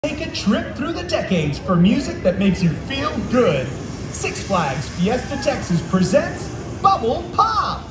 Take a trip through the decades for music that makes you feel good. Six Flags Fiesta Texas presents Bubble Pop!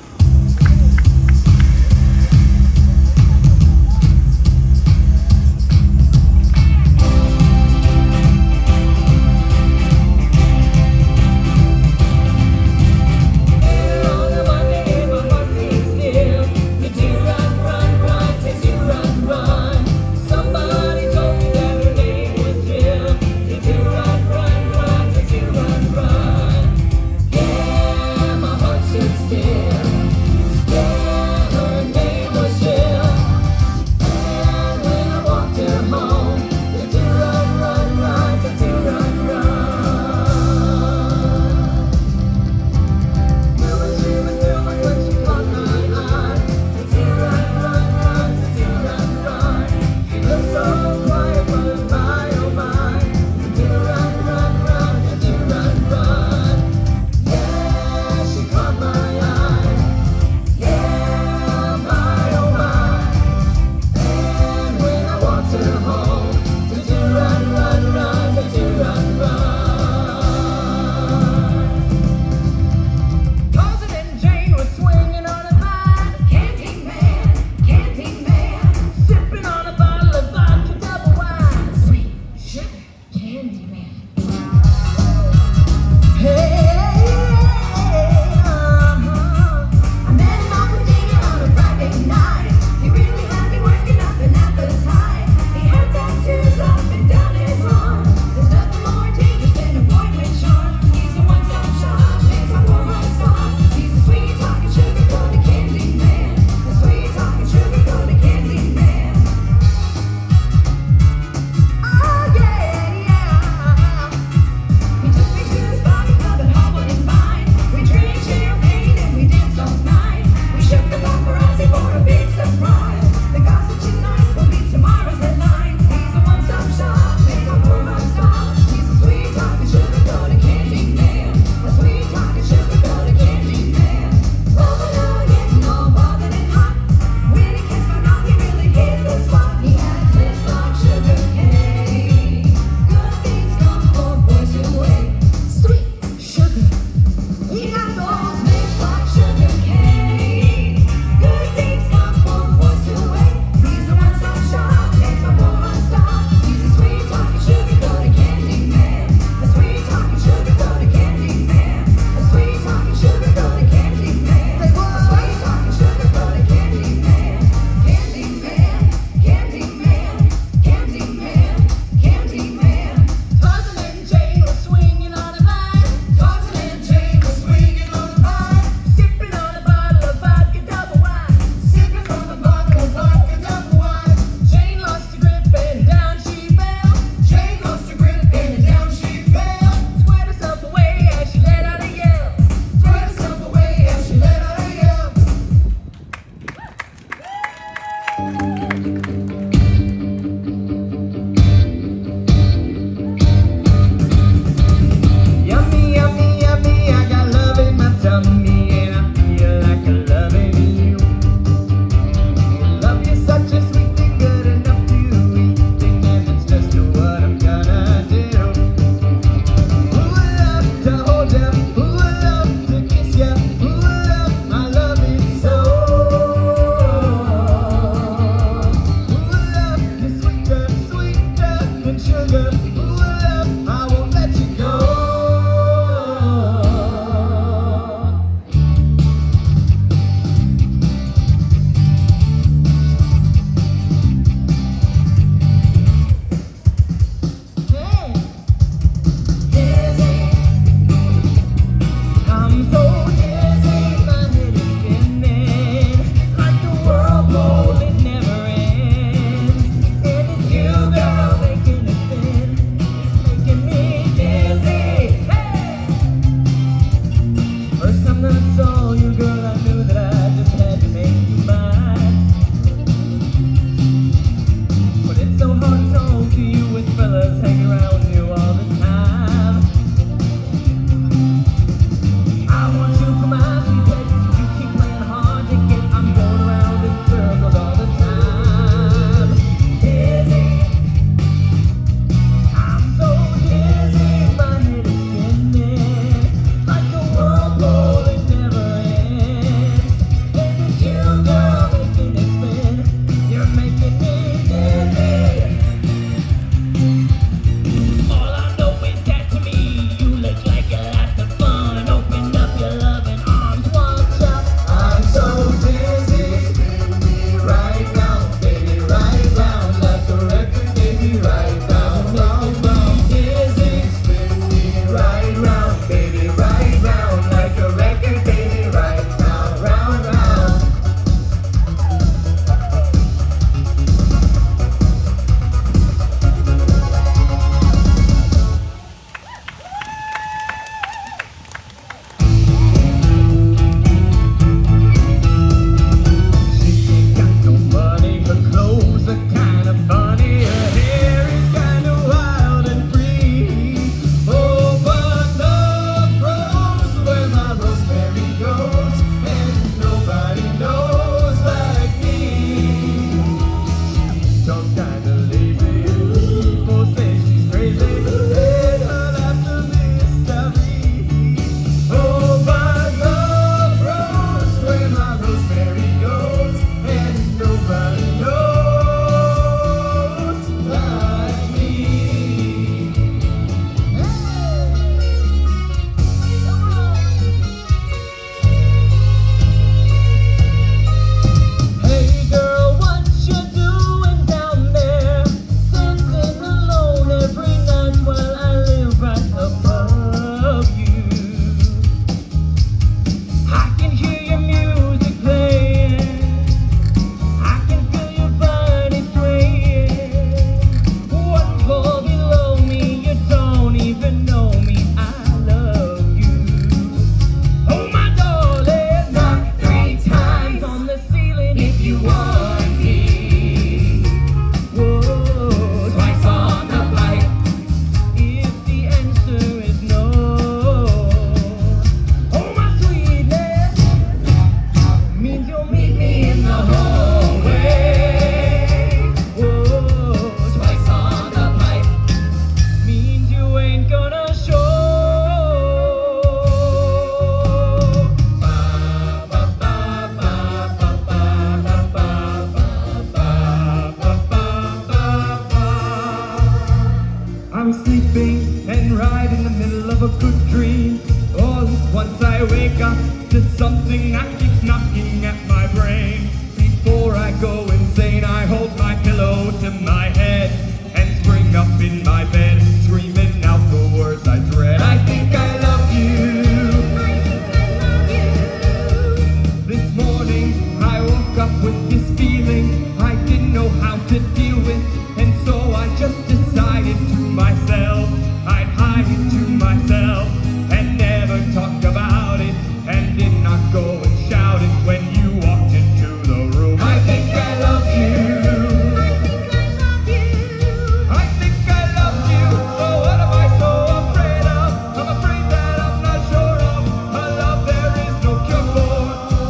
was sleeping and right in the middle of a good dream. All at once I wake up to something that keeps knocking at my brain. Before I go insane, I hold my pillow to my head and spring up in my bed, screaming out the words I dread. I think I love you. I think I love you. This morning I woke up with this feeling I didn't know how to deal with, and so I just decided to myself I'd hide it to myself and never talk about it, and did not go and shout it when you walked into the room. I think I love you. I think I love you. I think I love you. So what am I so afraid of? I'm afraid that I'm not sure of a love there is no cure for.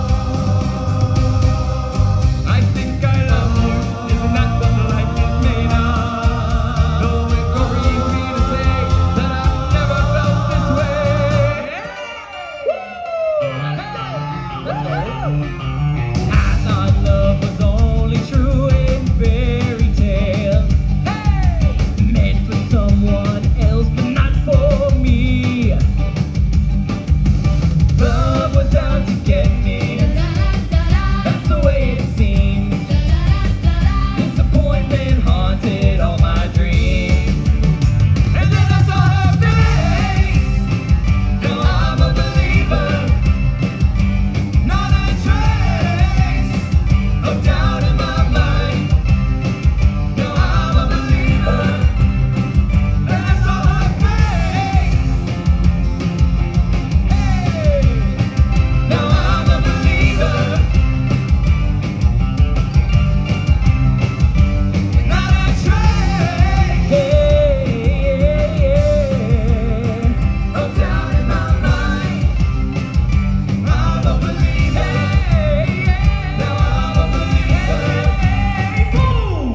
I think I love you. Isn't that what life is made of? No, it grieves me to say that I've never felt this way. I thought love was only true in fairy tales, meant for someone else but not for me. Love was out to get me, that's the way it seems. Disappointment haunted all my dreams. And then I saw her face. Now I'm a believer. Not a trace of doubt in my mind. Now I'm a believer. And I saw her face. Hey. Now I'm a believer. Not a trace of doubt in my mind. I'm a believer. Now I'm a believer. Boom!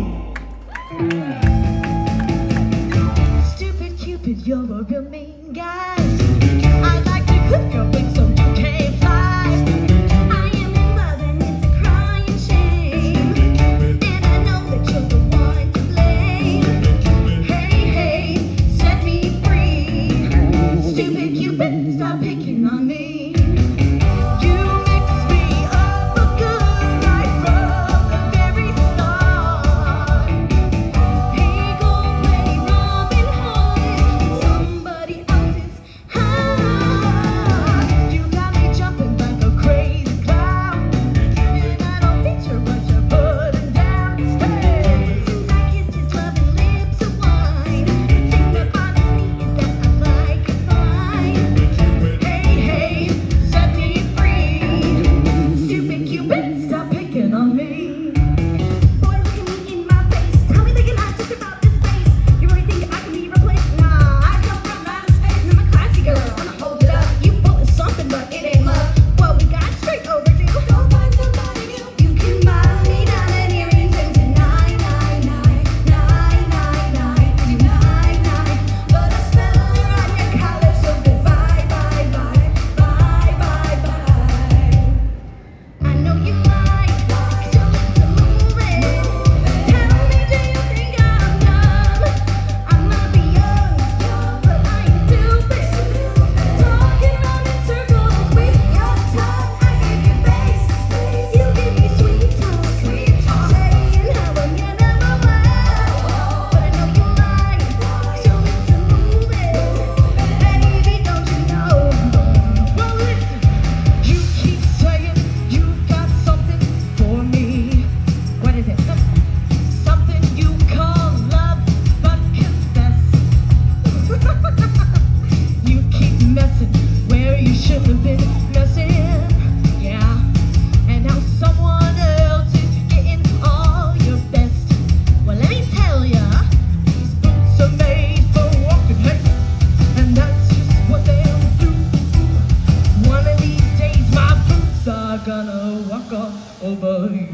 Stupid Cupid, you're a real mean guy. I like to cook your wings so you can't fly. I am in love and it's a crying shame. And I know that you're the one to blame. Hey, hey, set me free. Stupid Cupid, stop picking on me. You mix me up a good right from the very start. He gon' play Robin Hood in somebody else's heart. You got me jumping like a crazy clown, and I don't feature much of putting down. Hey, since I kissed his loving lips of wine, the thing that bothers me is that I like a fine. Hey, hey, set me free. Stupid Cupid, stop picking on me. Boy, look at me in my face. Tell me that you're not just about this face. You really think I can be replaced? Nah, I come from outer space. And I'm a classy girl, I'ma hold it up. You full of something, but it ain't love. Well, we got straight overdue. Go find somebody new. You can buy me diamond earrings and 9999999. But I smell her on your collar, so goodbye, bye, bye, bye, bye, bye. I know you like so let's move it. Tell me, do you think I'm dumb? I might be young, but I ain't stupid. Talking around in circles with your tongue. I give you face, you give me sweet talk. Saying how I'm your number one. But I know you like so let's move it. Baby, don't you know? Well, listen. You keep saying you've got something for me. What is it? Something you call love, but confess. You keep messing where you shouldn't have been messing. Yeah. And now someone else is getting all your best. Well, let me tell ya, these boots are made for walking, hey. And that's just what they'll do. One of these days my boots are gonna walk all over you.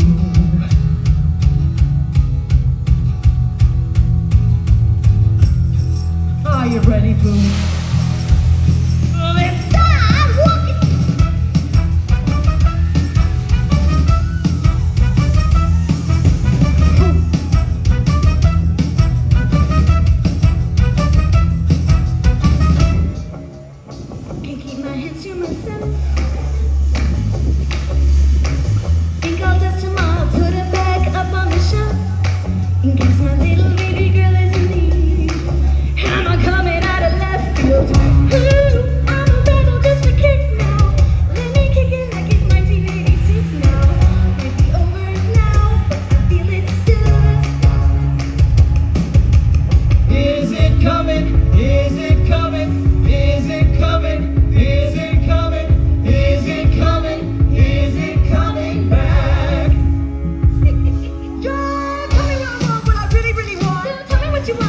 Are you ready, boo? Let's start walking.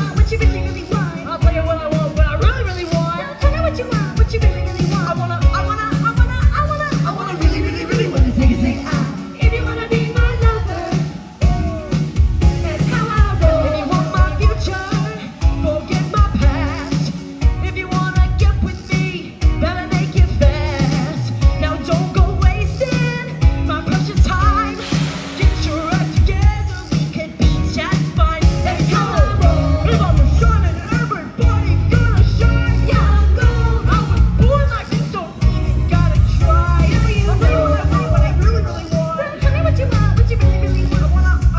want, what you really, really want. I'll tell you what I want, what I really, really want. So tell me what you want, what you really, really want. I wanna really, really, really wanna say ah. If you wanna be my lover, that's how I roll. If you want my future, forget my past. If you wanna get with me, better make it fast. Now don't go wasting my precious time. Get your act together, we could be just fine. Let's go! If I'm shining, everybody gonna shine. Yeah, I'm gold. I was born like this, so you gotta try. Yeah, you I'll tell you what I will. want, what I really, really want. So tell me what you want, what you really, really want. I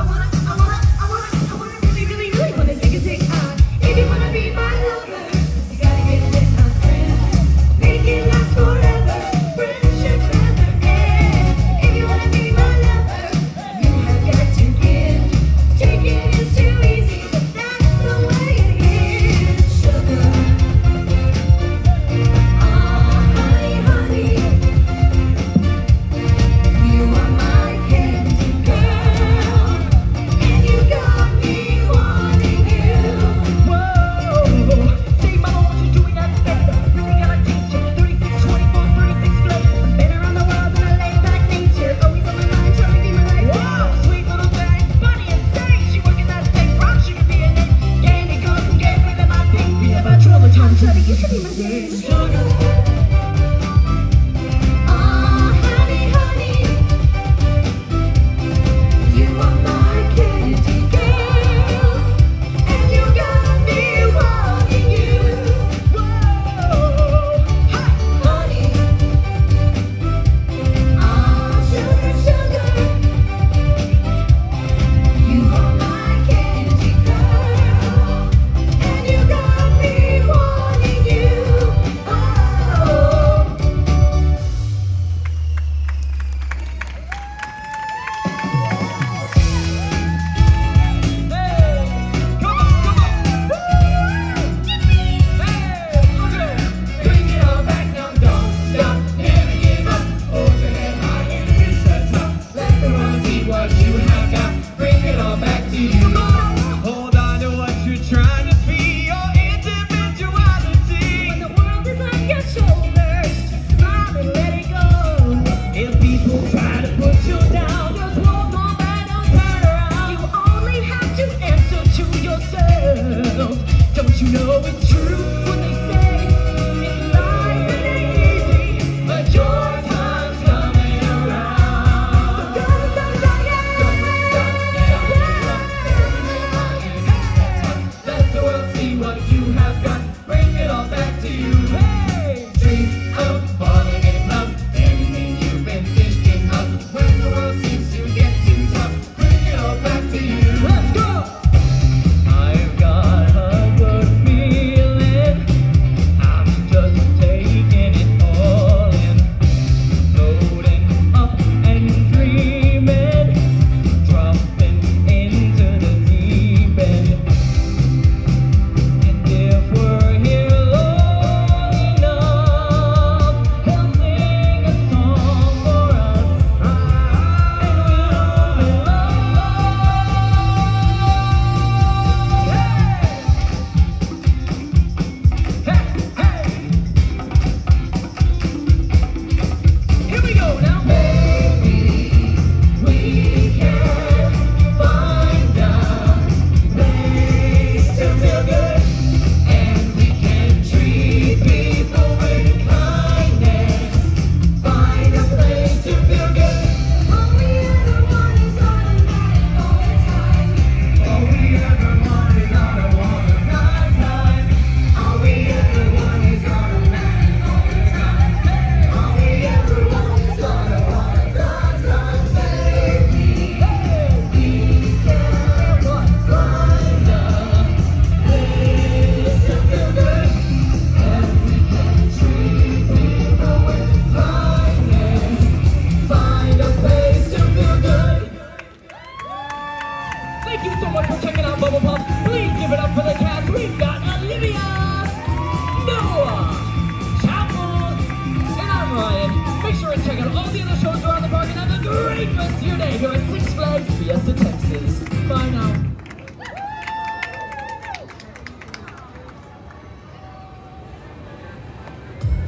wanna really, really wanna say ah. If you wanna be my lover, you gotta get with my friends. Make it last forever. Friendship never ends. If you wanna be my lover, you have got to give. Taking is too easy, but that's the way it is. Sugar. Oh, honey, honey. You are my candy girl, and you got me wanting you. Whoa! Say, mama, what you doing that favor? Really gotta taste you. 36, 24, 36 flavor. Been around the world in a laid-back nature, always on my mind, trying to be my life. Whoa! Sweet little thing, funny and sane. She working that thing, rock, she could be a name. Candy girl from Gay, living my thing. We have about you all the time. Shawty, you should be my baby. Sugar. Oh, honey, honey, you are my candy girl, and you got me wanting you. Whoa! Hey! Honey, oh, sugar, sugar, you are my candy girl, and you got me wanting you. Oh. Hey! Come on, come on! Hey! Okay! Bring it all back now, don't stop, never give up. Hold your head high and reach the top. Let the world see what you have got. Bring it all back to you. Hold on to what you're trying to be, your individuality. When the world is on your shoulders, just smile and let it go. If people try to put you down, just walk on back, don't turn around. You only have to answer to yourself. Don't you know it's true when they say in life it ain't easy, but your time's coming around. Don't stop Let the world see what you have got. Bring it all back to you. Hey, dream of falling in love. Anything you've been thinking of. When the world seems to get too tough, bring it all back to you. Let's go. I've got a good feeling. I'm just taking it all in. Floating up and dreaming. Dropping into the deep end. And if we're here long enough, he'll sing a song for us. And we'll be loved. Hey! Hey! Here we go now. Maybe we can find a place to feel good, and we can treat people with kindness. Find a place to feel good. All we ever want is automatic all the time. All we ever want is all I want of God's time. All we ever want is automatic all the time. All we ever want is all I want of God's love, baby. We can find a place to feel good, And we can treat people with kindness. Find a place to feel good. Thank you so much for checking out Bubble Pop. Please give it up for the cast. We've got Olivia, Noah, Chapel, and I'm Ryan. Make sure and check out all the other shows around the park and have a great rest of your day here at Six Flags Fiesta, Texas. Bye now.